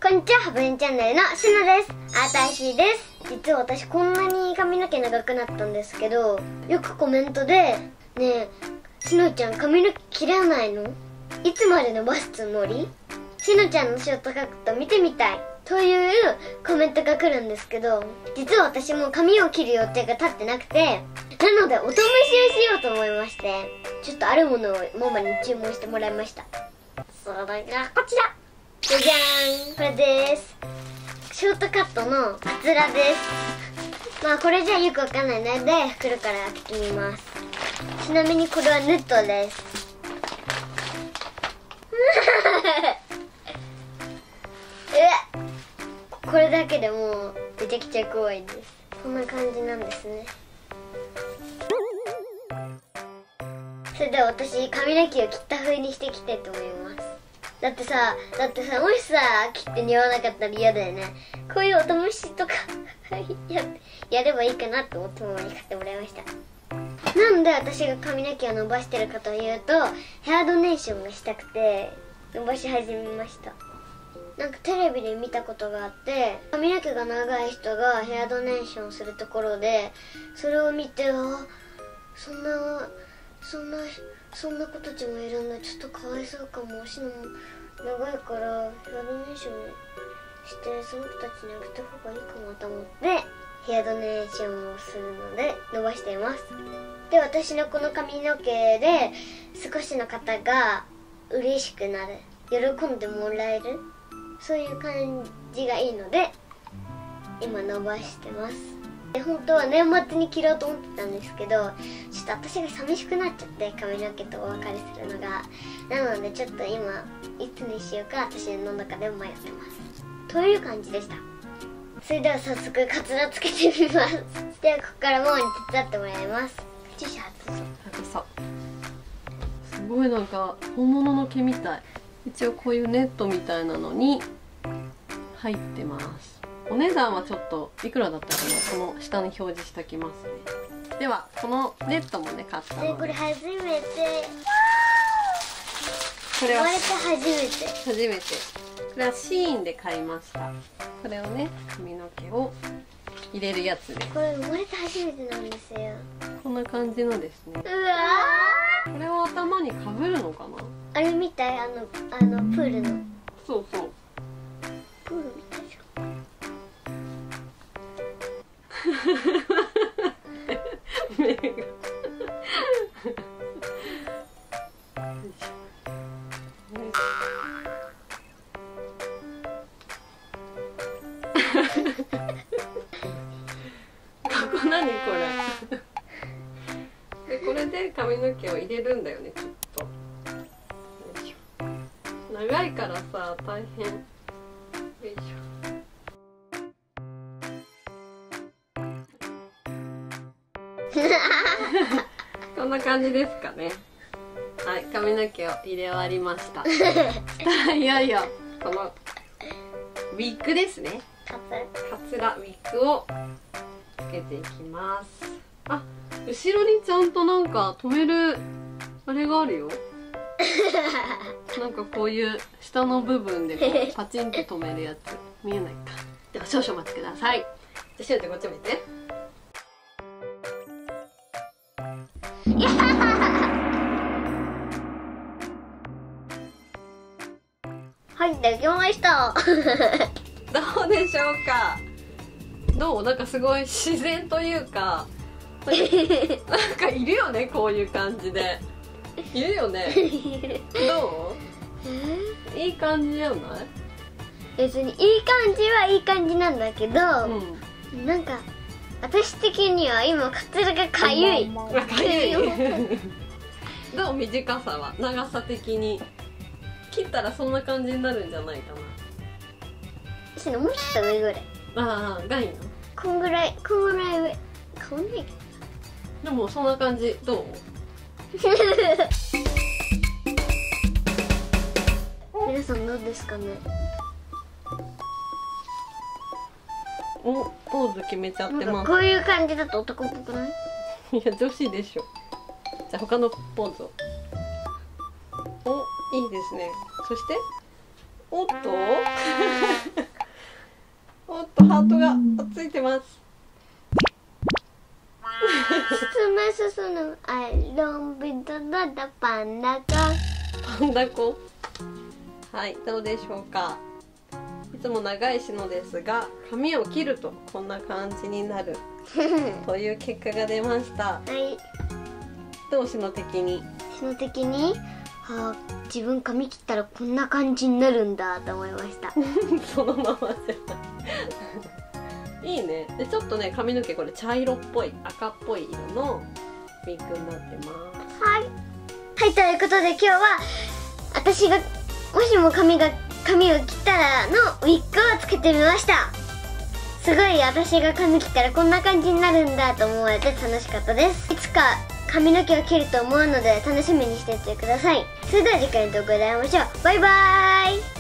こんにちは、ハブエンチャンネルのしのです。あたしです。実は私こんなに髪の毛長くなったんですけど、よくコメントでねえ、しのちゃん髪の毛切らないの？いつまで伸ばすつもり？しのちゃんのショートカット見てみたいというコメントが来るんですけど、実は私も髪を切る予定が立ってなくて、なのでお試しをしようと思いまして、ちょっとあるものをママに注文してもらいました。それがこちら、じゃじゃーん、これです。ショートカットのカツラです。まあこれじゃよくわかんないので袋から開けてみます。ちなみにこれはネットですこれだけでもうめちゃくちゃ怖いです。こんな感じなんですね。それでは私髪の毛を切った風にしていきたいと思います。だってさもしさ切って似合わなかったら嫌だよね。こういうお試しとかやればいいかなと思ってママに買ってもらいました。なんで私が髪の毛を伸ばしてるかというと、ヘアドネーションがしたくて伸ばし始めました。なんかテレビで見たことがあって、髪の毛が長い人がヘアドネーションするところで、それを見て、そんな子たちもいるんだ、ちょっとかわいそうかも。しのも長いからヘアドネーションしてその子たちにあげた方がいいかもと思ってヘアドネーションをするので伸ばしています。で、私のこの髪の毛で少しの方が嬉しくなる、喜んでもらえる、そういう感じがいいので今伸ばしてます。で、本当は年末に切ろうと思ってたんですけど、ちょっと私が寂しくなっちゃって、髪の毛とお別れするのが。なのでちょっと今いつにしようか私の中で迷ってますという感じでした。それでは早速カツラつけてみます。ではここからママに手伝ってもらいます。注射外そう。 すごいなんか本物の毛みたい。一応こういうネットみたいなのに入ってます。お値段はちょっといくらだったかな、この下に表示しておきますね。ではこのネットもね買ったので、 これ初めて、 これは生まれて初めてこれはシーインで買いました。これをね、髪の毛を入れるやつです。 これ生まれて初めてなんですよ。 こんな感じのですね。 うわー、 これを頭にかぶるのかな。 あれみたい、プールの。 そうそう。 プールみたいじゃん。 目がここ何これで、これで髪の毛を入れるんだよね、きっと。よいしょ。長いからさ大変。よいしょ。こんな感じですかね。はい、髪の毛を入れ終わりました。いよいよこのウィッグですね。カツラウィッグをつけていきます。あ、後ろにちゃんとなんか留めるあれがあるよ。なんかこういう下の部分でこうパチンと留めるやつ見えないか。では少々お待ちください。じゃあしおちゃんこっち向いて。 はい、できました。 どうでしょうか。どう？なんかすごい自然というか、なんかいるよね、こういう感じで。いるよね。どう？いい感じじゃない？ 別にいい感じはいい感じなんだけど、なんか私的には今カツラがかゆい。 かゆい。どう？短さは、長さ的に切ったらそんな感じになるんじゃないかな。 私のもうちょっと上ぐらい。 ああ、がいいの？ こんぐらい上。変わんないけど。 でもそんな感じ。どう？ 皆さんどうですかね。 お、ポーズ決めちゃってます。 こういう感じだと男っぽくない？ いや、女子でしょ。じゃあ他のポーズを。お、いいですね。そしておっとロンビドダダパンダコ。 パンダコ。はい、どうでしょうか。いつも長いしのですが、髪を切るとこんな感じになるという結果が出ました。 はい。 どうしの的に？ しの的に、自分髪切ったらこんな感じになるんだと思いました。 そのままじゃないいいね。でちょっとね、髪の毛これ茶色っぽい、赤っぽい色のウィッグになってます。 はいはい、ということで今日は私がもしも髪を切ったらのウィッグをつけてみました。すごい私が髪切ったらこんな感じになるんだと思えて楽しかったです。いつか髪の毛を切ると思うので楽しみにしていてください。それでは次回の動画で会いましょう。バイバーイ。